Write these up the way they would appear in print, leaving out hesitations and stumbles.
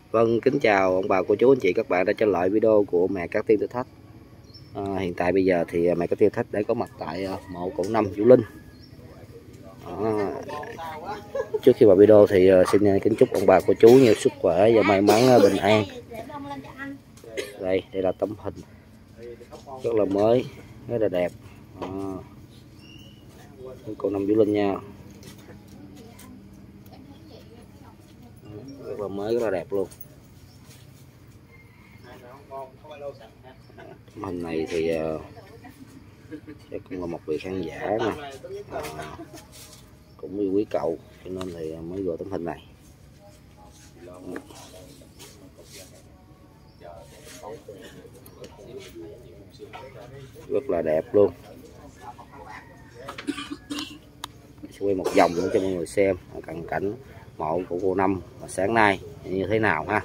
Vâng, kính chào ông bà cô chú anh chị các bạn đã trở lại video của mẹ Cát Tiên Thử Thách. Hiện tại bây giờ thì mẹ Cát Tiên Thử Thách đã có mặt tại mộ cổ Năm Vũ Linh. Trước khi vào video thì xin kính chúc ông bà cô chú nhiều sức khỏe và may mắn bình an. Đây là tấm hình rất là mới, rất là đẹp. Cổ Năm Vũ Linh nha. Rất là mới, rất là đẹp luôn. Tấm hình này thì sẽ cũng là một vị khán giả nè, cũng yêu quý cậu cho nên thì mới gọi tấm hình này. Rất là đẹp luôn. Sẽ quay một vòng nữa cho mọi người xem cận cảnh mộ của cô Năm sáng nay như thế nào ha.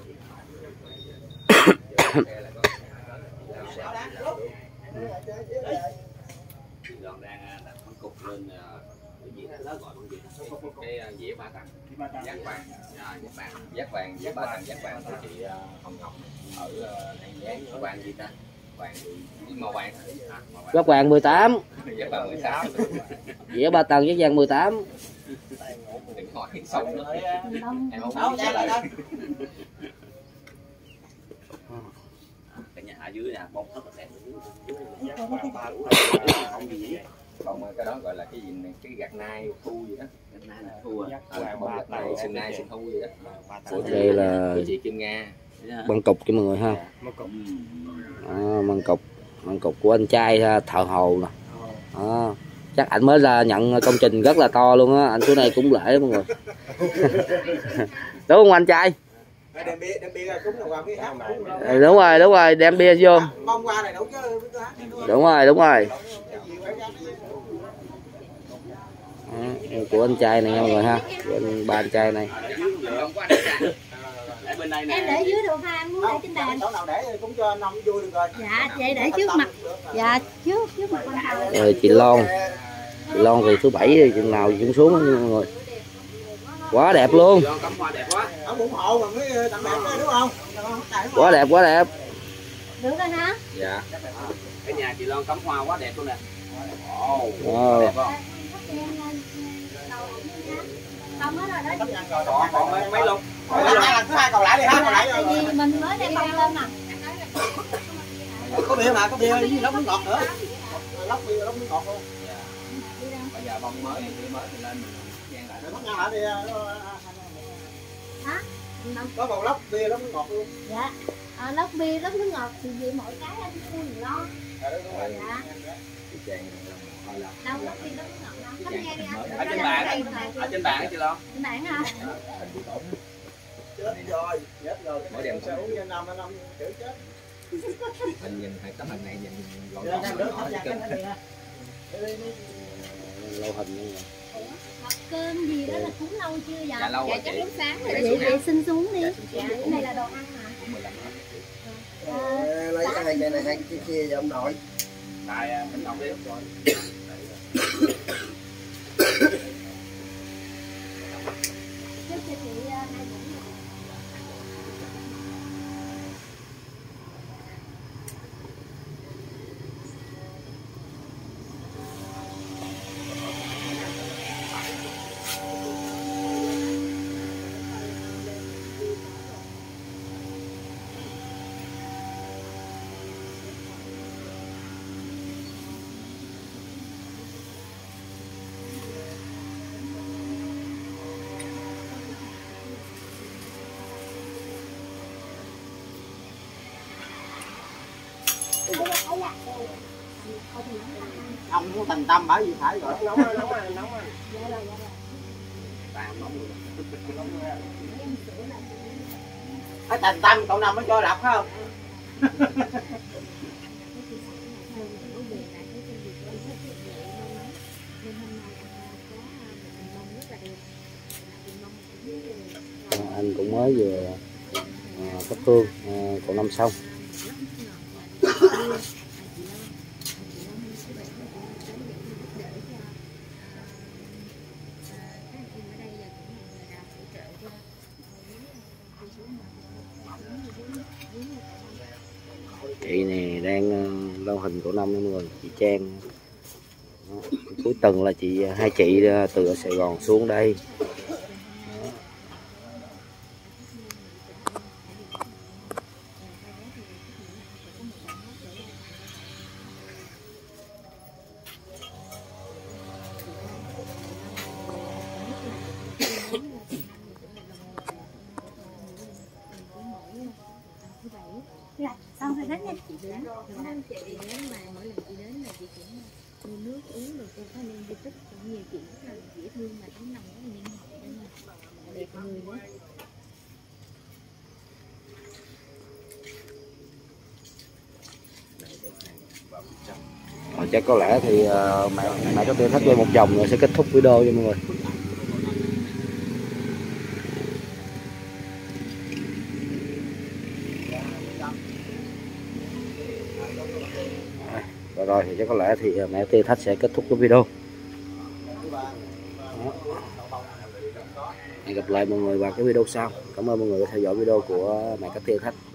Cái dĩa ba tầng dát vàng dĩa ba tầng dát vàng của chị Hồng Ngọc ở dán vàng gì ta, vàng màu vàng, Dát vàng 18, dát vàng 18, dĩa ba tầng dát vàng 18. đừng hỏi xong nữa em không biết trả lời. Cái nhà ở dưới nè, bông rất là đẹp. Bông cái đó gọi là cái gì này, cái gạt nai thu gì đó, gạt nai là thu bông gạt nai sừng nai sừng thu gì đó. Đây là chị Kim Nga, băng cục cho mọi người ha. Băng cục của anh trai thợ hồ nè. Chắc ảnh mới ra nhận công trình rất là to luôn á, anh xuống đây cúng lễ mọi người. Đúng không anh trai? Đúng rồi, đem bia vô. Đúng rồi. Của anh trai này nha mọi người ha, của ba anh trai này. Em để dưới được ha, em muốn để trên bàn. Dạ, vậy để trước mặt. Dạ, trước mặt con thầu. Rồi chị Loan thì thứ bảy thì chừng nào cũng xuống nha mọi người. Quá đẹp luôn. Quá đẹp. Được rồi hả? Dạ. Cái nhà chị Loan cắm hoa quá đẹp luôn nè. Đẹp không? Không hết rồi đó. Còn mấy lục. Cứ hai còn lại đi ha. Tại vì mình mới đem bông lên mà. Có bia mà, có bia với lóc nước ngọt nữa. Lóc bia, lóc nước ngọt luôn. Bây giờ bông mới thì lên mình lại. Bắt nhau lại đi. Hả? Có bầu lóc bia, lóc nước ngọt luôn. Dạ. Lóc bia, lóc nước ngọt thì vì mỗi cái anh mua mình lo. Dạ. Đâu lóc bia, lóc nước ngọt đâu. Ở trên bàn chị Loan. Trên bàn hả? Chết rồi. Mỗi đêm sẽ uống năm chữ chết. Mình nhìn hai tấm hình này nhìn gọn lâu hình như vậy. Hộp cơm gì đó là cúng lâu chưa vậy? Dạ lâu rồi chắc chị. lúc sáng rồi. Vậy xin xuống đi. Dạ, cái này là đồ ăn hả? Lấy cái này hai cái chia cho ông nội. Tại mình không biết rồi. Trước cho chị 2 muỗng. Ông muốn thành tâm bởi vì phải rồi. Nóng rồi. Phải thành tâm cậu Năm mới cho đọc phải không? Anh cũng mới vừa thắp hương cổ Năm xong. Chị này đang lâu hình của năm nha mọi người, chị Trang. Đó. Cuối tuần là hai chị từ ở Sài Gòn xuống đây. Rồi, xong rồi đến nha. Chị đến mà mỗi lần chị đến là chị cũng mua nước uống rồi cô có lên di tích cũng nhiều chuyện rất là dễ thương mà tấm lòng rất là nhân hậu đẹp người nữa. Chắc có lẽ thì mẹ có Tiêu Thất lên một vòng rồi sẽ kết thúc video cho mọi người. Rồi thì chắc có lẽ thì mẹ Tiêu Thất sẽ kết thúc cái video. Hẹn gặp lại mọi người vào cái video sau. Cảm ơn mọi người đã theo dõi video của mẹ Tiêu Thất.